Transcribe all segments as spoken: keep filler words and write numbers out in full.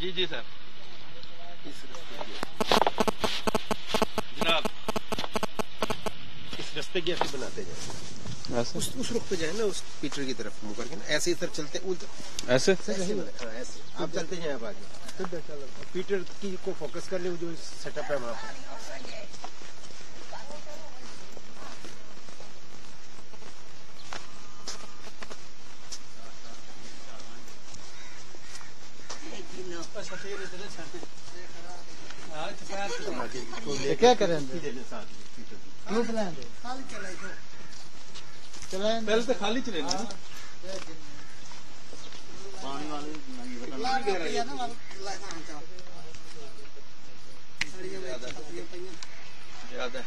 जी जी sir. इस जनाब इस रास्ते की ऐसे बनाते जाए, ऐसे उस, उस रुख पे जाए ना, उस पीटर की तरफ मुंह करके ना, ऐसे इधर चलते उल्टा ऐसे ऐसे ऐसे आप चलते जाए आप आगे, पीटर की को फोकस कर ले, जो सेटअप है वहाँ पर। क्या करें पहले तो खाली चले ना पानी वाले ज्यादा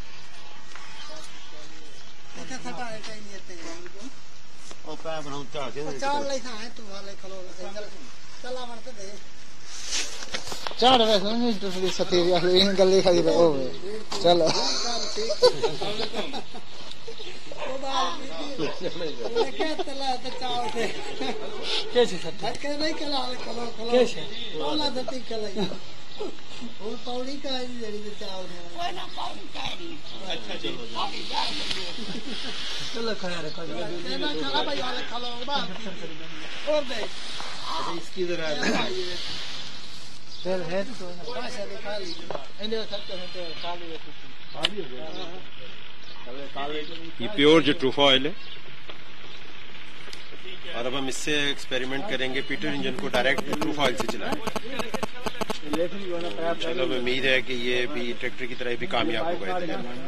और पैर बनाऊं चार के चार ले खाए तू वाले खलो चला मरते दे चार वैसे नहीं तो फिर सतीरी वाले इन गली खाली रहो चलो क्या तला तो चाव से कैसे सत्ता क्या नहीं कला खलो खलो कैसे बोला तो ती कला वो पौड़ी का है जड़ी तो चाव है कोई ना पौड़ी का नहीं अच्छा चलो चलो खड़ा रखो ना खड़ा भाई वाले खलो बात और दे इसकी तरह फिर है तो पैसा दिखा ली इंडिया सकते हैं तो खाली खाली हो गया। ये प्योर जट्रोफा ऑयल है और अब हम इससे एक्सपेरिमेंट करेंगे, पीटर इंजन को डायरेक्ट जट्रोफा ऑयल से चलाएंगे। चलो उम्मीद है कि ये भी ट्रैक्टर की तरह भी कामयाब होगा।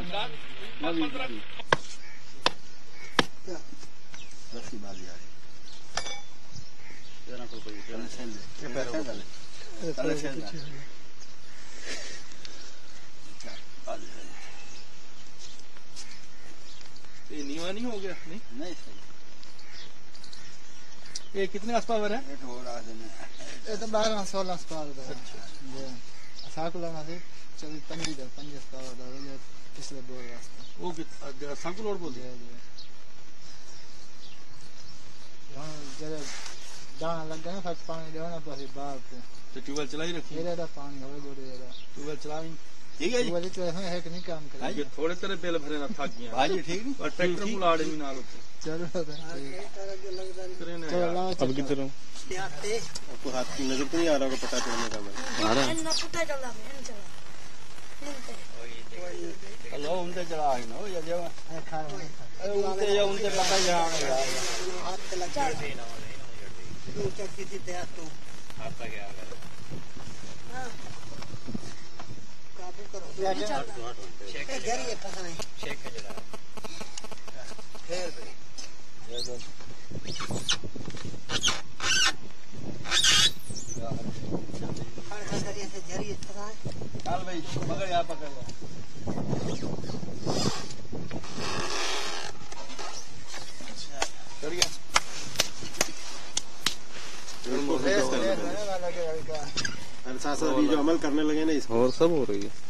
ये नीवा नहीं हो गया? नहीं नहीं सही। ये कितने आस पावर है? ये तो बारह सोलह पावर है। साकुला ना थे चल पंजी दर पंजी पावर दर ये पिछले दो रास्ते वो कितना साकुल और बोल दिया हां जरा दाना लग गया ना, फिर पानी देना पड़े बाहर पे। तो ट्यूबवेल चला ही रखिए, ये पानी हो गोरे ये ट्यूबवेल चलाएं। ठीक है जी, ट्यूबवेल तो है कि नहीं काम करे। ये थोड़े तरह बिल भरे ना थक गया भाई, ठीक नहीं। और ट्रैक्टर बुलाड़े भी नाल होते चलो अब किधर हूं? आपको हाथ की नजर तो नहीं आ रहा होगा पता चलने का? मैं आ रहा है ना, पता चला है चला हेलो उनसे चला है ना, ये जगह उनसे या उनसे पता ही जाएगा हाथ पे लग जाए ना दो चक्की थी दे तो आपका क्या है? हां काबू करो चेक करिए पता नहीं चेक कर जरा फिर ये दो हर करिए से जरिए पता है चल भाई मगर यहां पकड़ लो। कर गया और साथ साथ भी जो अमल करने लगे ना इसको और सब हो रही है।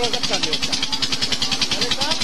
रोजक कर लो उसका अरे साहब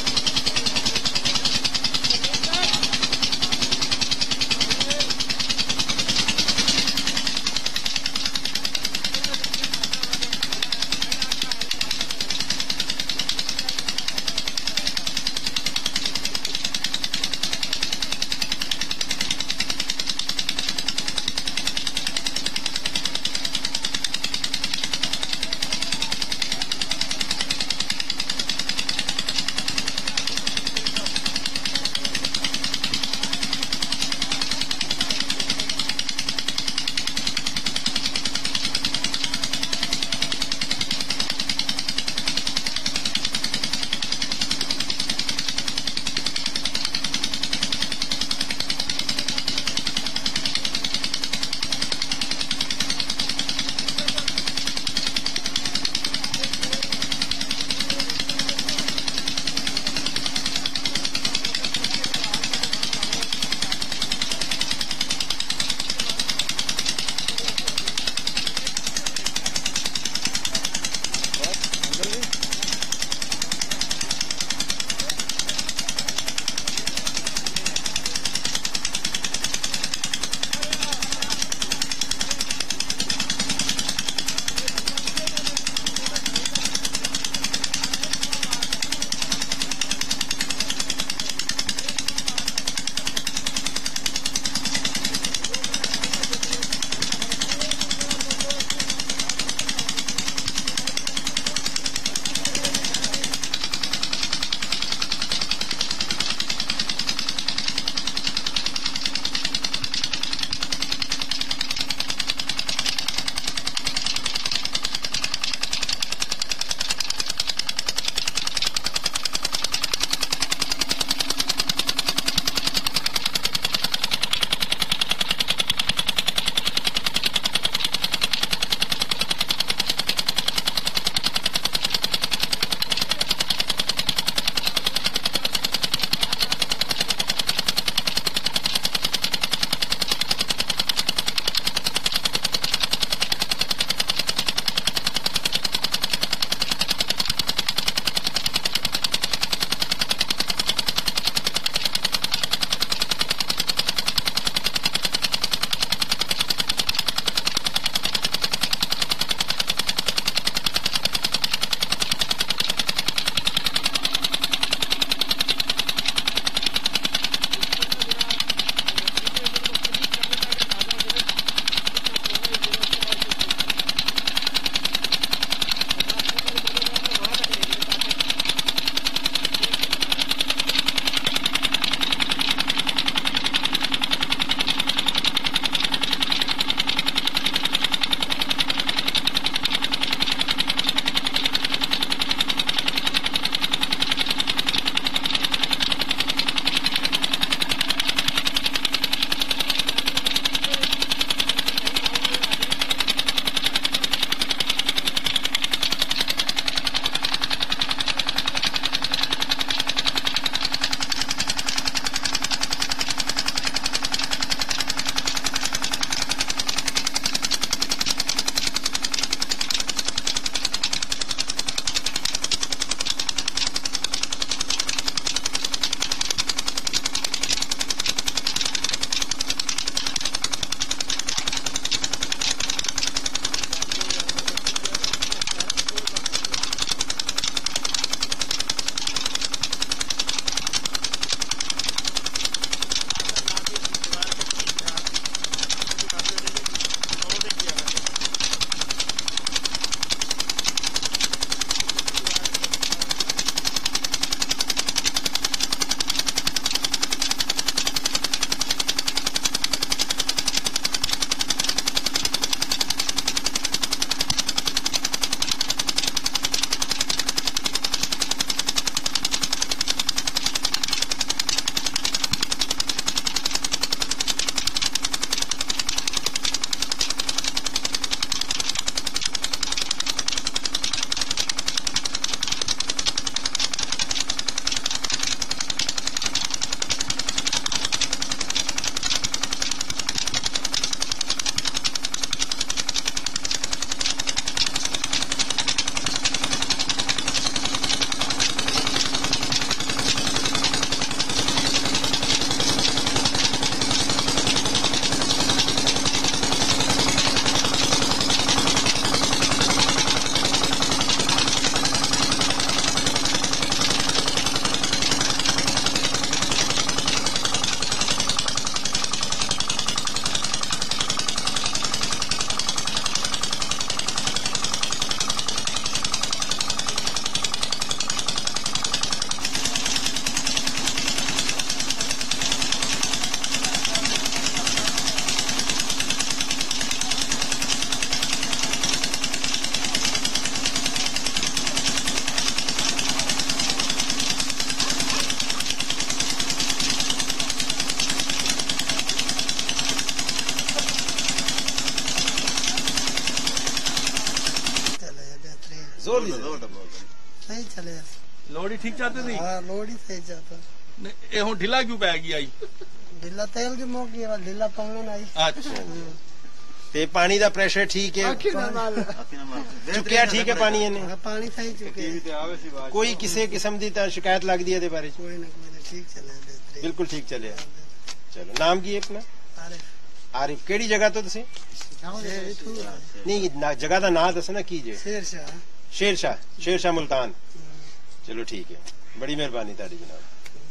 बोली सही चले लोड़ी ठीक चाहते नहीं हाँ लोड़ी सही चाहता ये हूँ ढिला क्यों पै गई आई ढिला तेल की मौकी है ढिला पाउन आई अच्छा ते पानी दा प्रेशर ठीक है चुकिया ठीक है पानी इन्हें पानी सही चुके कोई किसी किस्म की शिकायत लगती है बारे कोई ना कोई ठीक चले बिल्कुल ठीक चले चलो नाम की है अपना आरिफ केड़ी जगह तो तुसी नहीं जगह का नाम दसना की जे शेरशाह शेरशाह शेरशाह मुल्तान चलो ठीक है बड़ी मेहरबानी ताड़ी जनाब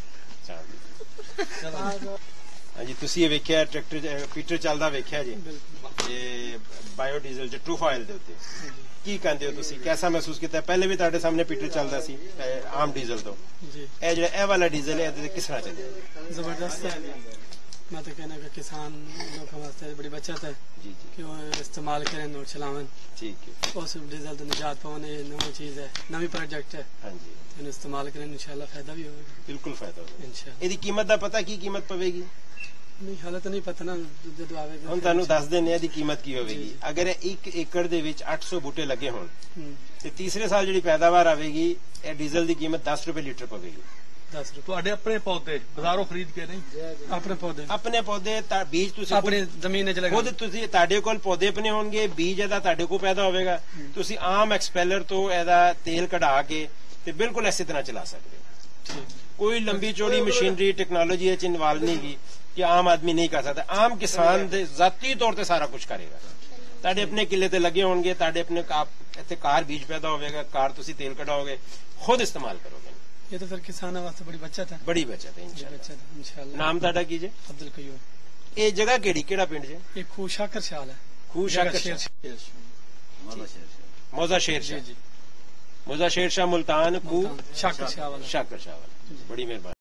हाँ जी तुसी ये वेख्या ट्रैक्टर पीटर चलदा वेख्या जी ये बायोडीजल जट्रोपा ऑयल दे उत्ते की कहंदे हो तुसी कैसा महसूस किया पहले भी तुहाडे सामने पीटर चलदा सी आम डीजल तो जी ए जेड़ा ए वाला डीजल है किस तरह चले जबरदस्त है मैं तो कहना का किसान लोगों वास्ते बड़ी बचत है जी जी कि वो इस्तेमाल करें और चलावन ठीक है उस डीजल तो निजात पाने नई चीज है नवी प्रोजेक्ट है हाँ जी इस्तेमाल करें इंशाल्लाह फायदा भी होगा बिल्कुल फायदा होगा इंशाल्लाह ਇਹਦੀ कीमत ਦਾ पता की कीमत पवेगी नहीं हाले तो नहीं पता ना जब आवेगा ਹੁਣ ਤੁਹਾਨੂੰ ਦੱਸ ਦਿੰਨੇ ਆ ਦੀ ਕੀਮਤ ਕੀ ਹੋਵੇਗੀ ਅਗਰ ਇੱਕ ਏਕੜ ਦੇ ਵਿੱਚ ਅੱਠ ਸੌ ਬੂਟੇ ਲੱਗੇ ਹੋਣ ਤੇ ਤੀਸਰੇ ਸਾਲ ਜਿਹੜੀ ਪੈਦਾਵਾਰ ਆਵੇਗੀ ਇਹ ਡੀਜ਼ਲ ਦੀ ਕੀਮਤ दस रुपए ਲੀਟਰ ਪਵੇਗੀ दस रुपए ਤੁਹਾਡੇ ਆਪਣੇ ਪੌਦੇ ਬਾਜ਼ਾਰੋਂ ਖਰੀਦ ਕੇ ਨਹੀਂ अपने पौधे ਆਪਣੇ ਪੌਦੇ ਤਾਂ ਬੀਜ ਤੁਸੀਂ अपनी जमीन च लगा ਖੁਦ ਤੁਸੀਂ ਤੁਹਾਡੇ ਕੋਲ ਪੌਦੇ ਆਪਣੇ ਹੋਣਗੇ ਬੀਜ ਇਹਦਾ ਤੁਹਾਡੇ ਕੋਲ ਪੈਦਾ ਹੋਵੇਗਾ ਤੁਸੀਂ ਆਮ ਐਕਸਪੈਲਰ ਤੋਂ ਇਹਦਾ ਤੇਲ ਕਢਾ ਕੇ ਤੇ ਬਿਲਕੁਲ ਇਸੇ ਤਰ੍ਹਾਂ ਚਲਾ ਸਕਦੇ ਹੋ ਕੋਈ ਲੰਬੀ ਚੌੜੀ ਮਸ਼ੀਨਰੀ ਟੈਕਨੋਲੋਜੀ ਇਹ ਚ ਇਨਵੋਲਵ ਨਹੀਂ ਗਈ ਕਿ ਆਮ ਆਦਮੀ ਨਹੀਂ ਕਰ ਸਕਦਾ ਆਮ ਕਿਸਾਨ ਦੇ ਜ਼ਾਤੀ ਤੌਰ ਤੇ ਸਾਰਾ ਕੁਝ ਕਰੇਗਾ ਤੁਹਾਡੇ ਆਪਣੇ ਕਿੱਲੇ ਤੇ ਲੱਗੇ ਹੋਣਗੇ ਤੁਹਾਡੇ ਆਪਣੇ ਇੱਥੇ ਕਾਰ ਬੀਜ ਪੈਦਾ ਹੋਵੇਗਾ ਕਾਰ ਤੁਸੀਂ ਤੇਲ ਕਢਾਓਗੇ ਖੁਦ ਇਸਤੇਮਾਲ ਕਰੋਗੇ ये तो फिर किसानों वास्ते बड़ी बचत है बड़ी बचत है इंशाल्लाह इंशाल्लाह नाम ਤੁਹਾਡਾ ਕੀ ਜੇ अब्दुल कयूम ਇਹ ਜਗ੍ਹਾ ਕਿਹੜੀ ਕਿਹੜਾ ਪਿੰਡ ਜੇ ये खूशाकर शाल है खूशाकर शेर मौजा शेर शाह मौजा शेर शाह मुल्तान खू शाकर शाह वाला शाकर शाह वाला बड़ी मेहरबानी